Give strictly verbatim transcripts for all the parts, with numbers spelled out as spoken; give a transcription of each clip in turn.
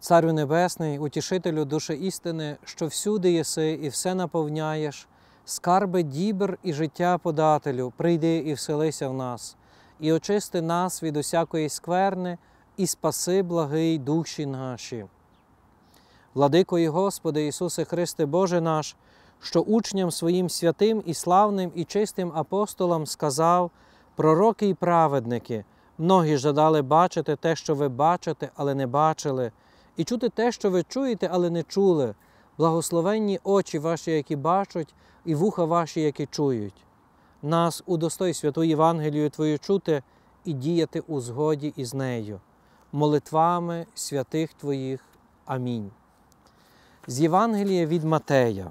Царю Небесний, утішителю душі істини, що всюди єси і все наповняєш, скарби дібр і життя подателю, прийди і вселися в нас, і очисти нас від усякої скверни, і спаси, благий, душі наші. Владико і Господи Ісусе Христе Боже наш, що учням своїм святим і славним і чистим апостолам сказав: пророки і праведники, многі жадали бачити те, що ви бачите, але не бачили, і чути те, що ви чуєте, але не чули. Благословенні очі ваші, які бачать, і вуха ваші, які чують. Нас удостой святу Євангелію Твою чути і діяти у згоді із нею. Молитвами святих Твоїх. Амінь. З Євангелія від Матея.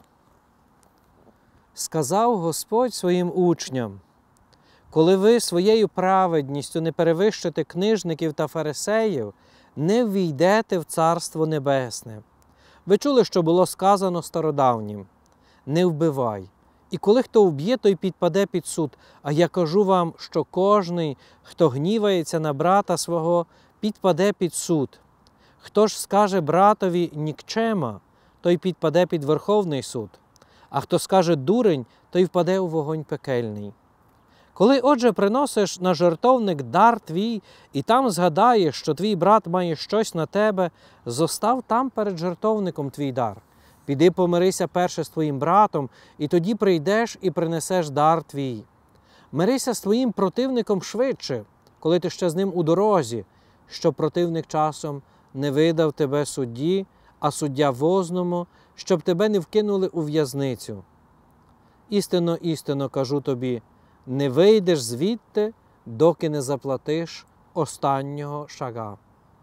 Сказав Господь своїм учням: коли ви своєю праведністю не перевищите книжників та фарисеїв, не ввійдете в Царство Небесне. Ви чули, що було сказано стародавнім: не вбивай. І коли хто вб'є, той підпаде під суд. А я кажу вам, що кожний, хто гнівається на брата свого, підпаде під суд. Хто ж скаже братові нікчема, той підпаде під Верховний суд. А хто скаже дурень, той впаде у вогонь пекельний. Коли, отже, приносиш на жертовник дар твій, і там згадаєш, що твій брат має щось на тебе, зостав там перед жертовником твій дар. Піди помирися перше з твоїм братом, і тоді прийдеш і принесеш дар твій. Мирися з твоїм противником швидше, коли ти ще з ним у дорозі, щоб противник часом не видав тебе судді, а суддя возному, щоб тебе не вкинули у в'язницю. Істинно, істинно кажу тобі, не вийдеш звідти, доки не заплатиш останнього шага.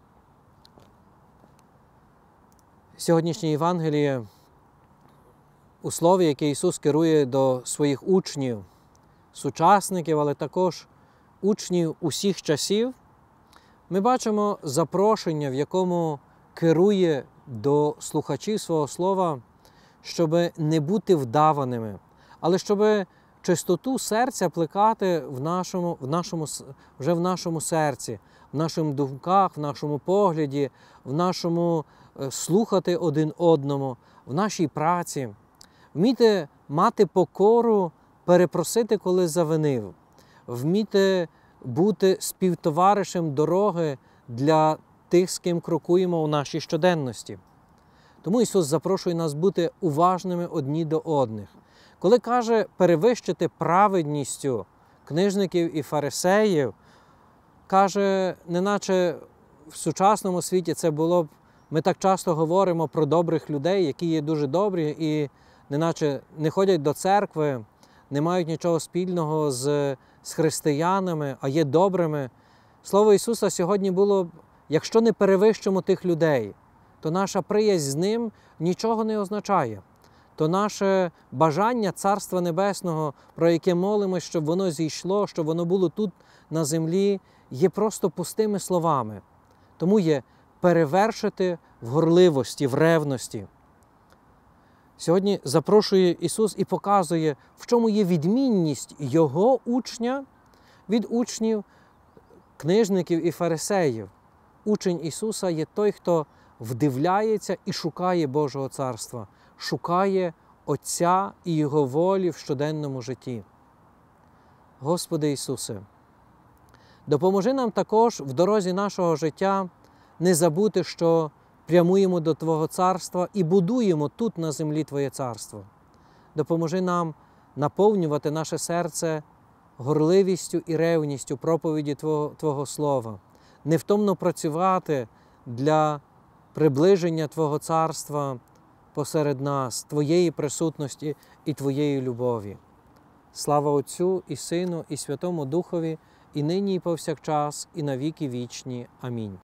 Сьогоднішнє Євангеліє у слові, яке Ісус керує до своїх учнів, сучасників, але також учнів усіх часів, ми бачимо запрошення, в якому керує до слухачів свого слова, щоб не бути вдаваними, але щоб чистоту серця плекати в нашому, в нашому, вже в нашому серці, в наших думках, в нашому погляді, в нашому слухати один одному, в нашій праці. Вміти мати покору, перепросити, коли завинив. Вміти бути співтоваришем дороги для тих, з ким крокуємо у нашій щоденності. Тому Ісус запрошує нас бути уважними одні до одних. Коли каже перевищити праведністю книжників і фарисеїв, каже, неначе в сучасному світі це було б, ми так часто говоримо про добрих людей, які є дуже добрі і неначе не ходять до церкви, не мають нічого спільного з, з християнами, а є добрими. Слово Ісуса сьогодні було, якщо не перевищимо тих людей, то наша приязнь з ним нічого не означає. То наше бажання Царства Небесного, про яке молимось, щоб воно зійшло, щоб воно було тут на землі, є просто пустими словами. Тому є перевершити в горливості, в ревності. Сьогодні запрошує Ісус і показує, в чому є відмінність Його учня від учнів, книжників і фарисеїв. Учень Ісуса є той, хто вдивляється і шукає Божого Царства, шукає Отця і Його волі в щоденному житті. Господи Ісусе, допоможи нам також в дорозі нашого життя не забути, що прямуємо до Твого Царства і будуємо тут на землі Твоє Царство. Допоможи нам наповнювати наше серце горливістю і ревністю проповіді Твого, Твого Слова, невтомно працювати для приближення Твого Царства посеред нас, Твоєї присутності і Твоєї любові. Слава Отцю і Сину і Святому Духові, і нині і повсякчас, і на віки вічні. Амінь.